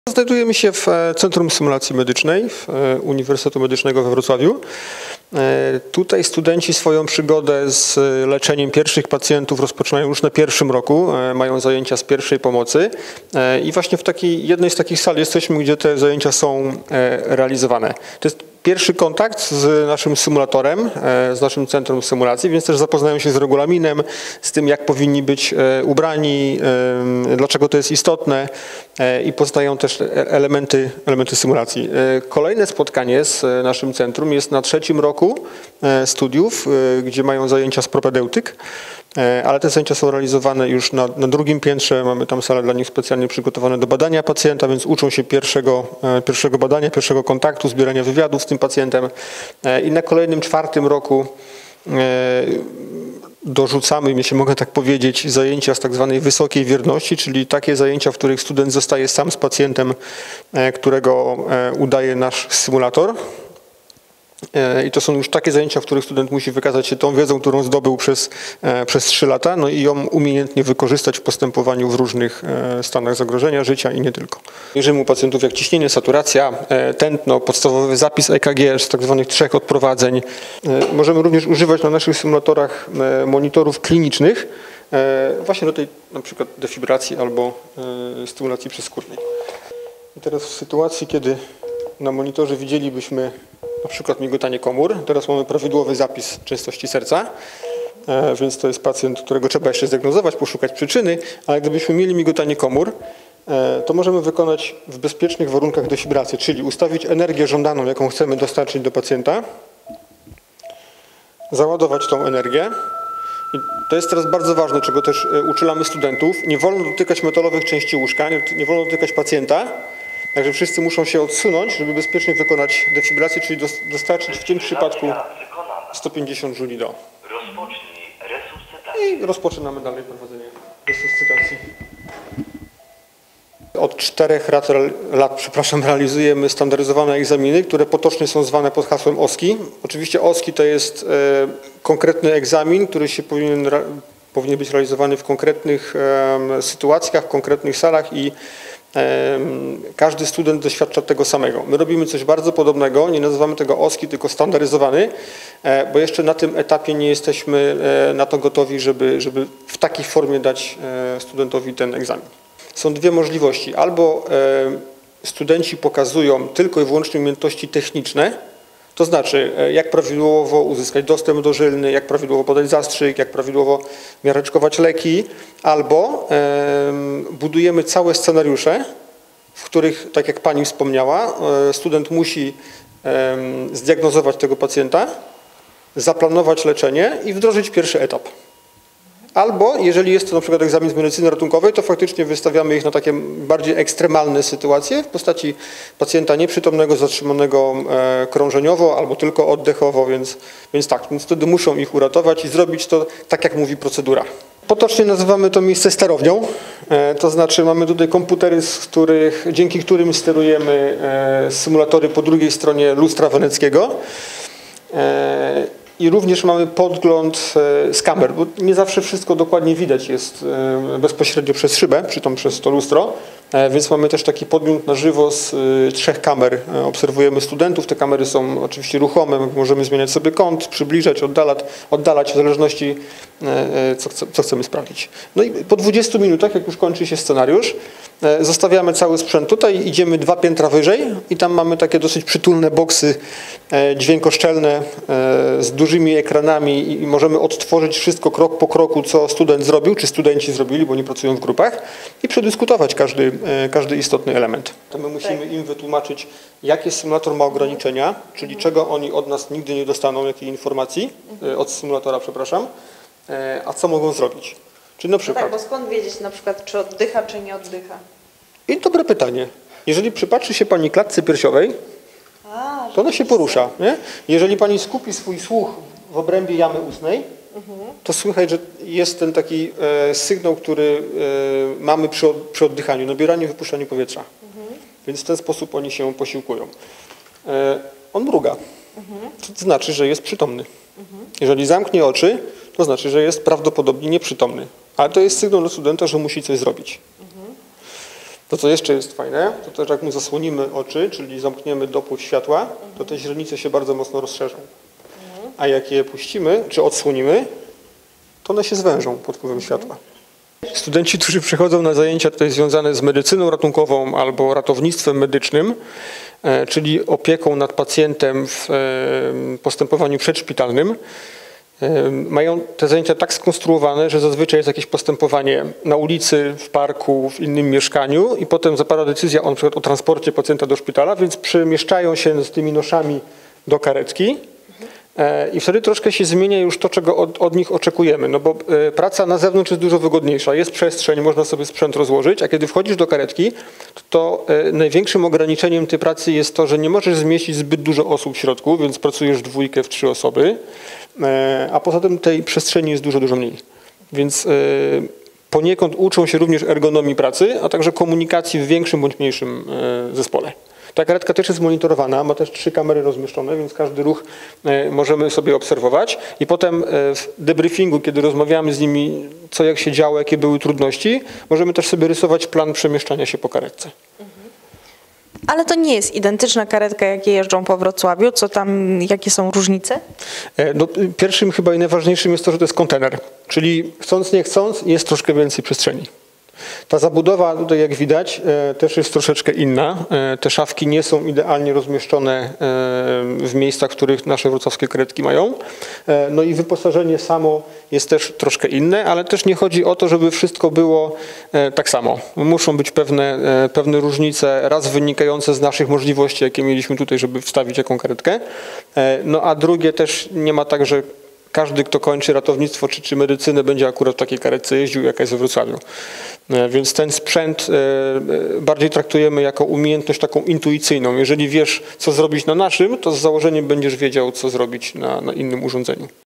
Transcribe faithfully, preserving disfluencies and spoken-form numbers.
Znajdujemy się w Centrum Symulacji Medycznej Uniwersytetu Medycznego we Wrocławiu. Tutaj studenci swoją przygodę z leczeniem pierwszych pacjentów rozpoczynają już na pierwszym roku, mają zajęcia z pierwszej pomocy i właśnie w takiej, jednej z takich sal jesteśmy, gdzie te zajęcia są realizowane. To jest pierwszy kontakt z naszym symulatorem, z naszym centrum symulacji, więc też zapoznają się z regulaminem, z tym, jak powinni być ubrani, dlaczego to jest istotne i poznają też elementy, elementy symulacji. Kolejne spotkanie z naszym centrum jest na trzecim roku studiów, gdzie mają zajęcia z propedeutyk, ale te zajęcia są realizowane już na, na drugim piętrze. Mamy tam salę dla nich specjalnie przygotowane do badania pacjenta, więc uczą się pierwszego, pierwszego badania, pierwszego kontaktu, zbierania wywiadów z tym pacjentem. I na kolejnym czwartym roku dorzucamy, jeśli mogę tak powiedzieć, zajęcia z tak zwanej wysokiej wierności, czyli takie zajęcia, w których student zostaje sam z pacjentem, którego udaje nasz symulator. I to są już takie zajęcia, w których student musi wykazać się tą wiedzą, którą zdobył przez, przez trzy lata, no i ją umiejętnie wykorzystać w postępowaniu w różnych stanach zagrożenia życia i nie tylko. Mierzymy u pacjentów jak ciśnienie, saturacja, tętno, podstawowy zapis E K G z tak zwanych trzech odprowadzeń. Możemy również używać na naszych symulatorach monitorów klinicznych właśnie do tej na przykład defibrylacji albo stymulacji przezskórnej. I teraz w sytuacji, kiedy na monitorze widzielibyśmy na przykład migotanie komór. Teraz mamy prawidłowy zapis częstości serca, więc to jest pacjent, którego trzeba jeszcze zdiagnozować, poszukać przyczyny, ale gdybyśmy mieli migotanie komór, to możemy wykonać w bezpiecznych warunkach defibrylację, czyli ustawić energię żądaną, jaką chcemy dostarczyć do pacjenta, załadować tą energię. I to jest teraz bardzo ważne, czego też uczulamy studentów. Nie wolno dotykać metalowych części łóżka, nie, nie wolno dotykać pacjenta. Także wszyscy muszą się odsunąć, żeby bezpiecznie wykonać defibrylację, czyli dostarczyć w tym przypadku sto pięćdziesiąt jouli do. Rozpocznij resuscytację. I rozpoczynamy dalej prowadzenie resuscytacji. Od czterech lat, lat przepraszam, realizujemy standaryzowane egzaminy, które potocznie są zwane pod hasłem O S K I. Oczywiście O S K I to jest e, konkretny egzamin, który się powinien, powinien być realizowany w konkretnych e, sytuacjach, w konkretnych salach i każdy student doświadcza tego samego. My robimy coś bardzo podobnego, nie nazywamy tego O S K I, tylko standaryzowany, bo jeszcze na tym etapie nie jesteśmy na to gotowi, żeby, żeby w takiej formie dać studentowi ten egzamin. Są dwie możliwości. Albo studenci pokazują tylko i wyłącznie umiejętności techniczne, to znaczy, jak prawidłowo uzyskać dostęp do żylny, jak prawidłowo podać zastrzyk, jak prawidłowo miareczkować leki, albo e, budujemy całe scenariusze, w których, tak jak Pani wspomniała, e, student musi e, zdiagnozować tego pacjenta, zaplanować leczenie i wdrożyć pierwszy etap. Albo, jeżeli jest to na przykład egzamin z medycyny ratunkowej, to faktycznie wystawiamy ich na takie bardziej ekstremalne sytuacje w postaci pacjenta nieprzytomnego, zatrzymanego e, krążeniowo albo tylko oddechowo, więc, więc tak, więc wtedy muszą ich uratować i zrobić to tak, jak mówi procedura. Potocznie nazywamy to miejsce sterownią, e, to znaczy mamy tutaj komputery, z których, dzięki którym sterujemy e, symulatory po drugiej stronie lustra weneckiego. E, I również mamy podgląd z kamer, bo nie zawsze wszystko dokładnie widać jest bezpośrednio przez szybę, czy tam przez to lustro, więc mamy też taki podgląd na żywo z trzech kamer. Obserwujemy studentów, te kamery są oczywiście ruchome, możemy zmieniać sobie kąt, przybliżać, oddalać, oddalać w zależności co, co chcemy sprawdzić. No i po dwudziestu minutach, jak już kończy się scenariusz, zostawiamy cały sprzęt tutaj, idziemy dwa piętra wyżej i tam mamy takie dosyć przytulne boksy dźwiękoszczelne z dużymi ekranami i możemy odtworzyć wszystko krok po kroku, co student zrobił, czy studenci zrobili, bo nie pracują w grupach i przedyskutować każdy, każdy istotny element. To my musimy im wytłumaczyć, jakie symulator ma ograniczenia, czyli czego oni od nas nigdy nie dostaną, jakiej informacji, od symulatora, przepraszam, a co mogą zrobić. Czyli na przykład, no tak, bo skąd wiedzieć na przykład, czy oddycha, czy nie oddycha? I dobre pytanie. Jeżeli przypatrzy się Pani klatce piersiowej, A, to ona się porusza. Nie? Jeżeli Pani skupi swój słuch w obrębie jamy ustnej, mhm. to słychać, że jest ten taki e, sygnał, który e, mamy przy, przy oddychaniu, nabieraniu i wypuszczaniu powietrza. Mhm. Więc w ten sposób oni się posiłkują. E, on mruga. Mhm. To znaczy, że jest przytomny. Mhm. Jeżeli zamknie oczy, to znaczy, że jest prawdopodobnie nieprzytomny. Ale to jest sygnał dla studenta, że musi coś zrobić. Mhm. To, co jeszcze jest fajne, to też jak mu zasłonimy oczy, czyli zamkniemy dopływ światła, to te źrenice się bardzo mocno rozszerzą. A jak je puścimy, czy odsłonimy, to one się zwężą pod wpływem światła. Studenci, którzy przychodzą na zajęcia tutaj związane z medycyną ratunkową albo ratownictwem medycznym, e, czyli opieką nad pacjentem w e, postępowaniu przedszpitalnym, e, mają te zajęcia tak skonstruowane, że zazwyczaj jest jakieś postępowanie na ulicy, w parku, w innym mieszkaniu i potem zapada decyzja o, na przykład o transporcie pacjenta do szpitala, więc przemieszczają się z tymi noszami do karetki. I wtedy troszkę się zmienia już to, czego od, od nich oczekujemy, no bo y, praca na zewnątrz jest dużo wygodniejsza, jest przestrzeń, można sobie sprzęt rozłożyć, a kiedy wchodzisz do karetki, to, to y, największym ograniczeniem tej pracy jest to, że nie możesz zmieścić zbyt dużo osób w środku, więc pracujesz w dwójkę, w trzy osoby, y, a poza tym tej przestrzeni jest dużo, dużo mniej. Więc y, poniekąd uczą się również ergonomii pracy, a także komunikacji w większym bądź mniejszym y, zespole. Ta karetka też jest monitorowana, ma też trzy kamery rozmieszczone, więc każdy ruch możemy sobie obserwować i potem w debriefingu, kiedy rozmawiamy z nimi, co jak się działo, jakie były trudności, możemy też sobie rysować plan przemieszczania się po karetce. Ale to nie jest identyczna karetka, jakie jeżdżą po Wrocławiu. Co tam, jakie są różnice? No, pierwszym chyba i najważniejszym jest to, że to jest kontener, czyli chcąc nie chcąc jest troszkę więcej przestrzeni. Ta zabudowa tutaj, jak widać, też jest troszeczkę inna. Te szafki nie są idealnie rozmieszczone w miejscach, w których nasze wrocławskie karetki mają. No i wyposażenie samo jest też troszkę inne, ale też nie chodzi o to, żeby wszystko było tak samo. Muszą być pewne, pewne różnice, raz wynikające z naszych możliwości, jakie mieliśmy tutaj, żeby wstawić jaką karetkę. No a drugie też nie ma tak, że każdy, kto kończy ratownictwo czy, czy medycynę, będzie akurat w takiej karetce jeździł, jaka jest we Wrocławiu. Więc ten sprzęt bardziej traktujemy jako umiejętność taką intuicyjną. Jeżeli wiesz, co zrobić na naszym, to z założeniem będziesz wiedział, co zrobić na, na innym urządzeniu.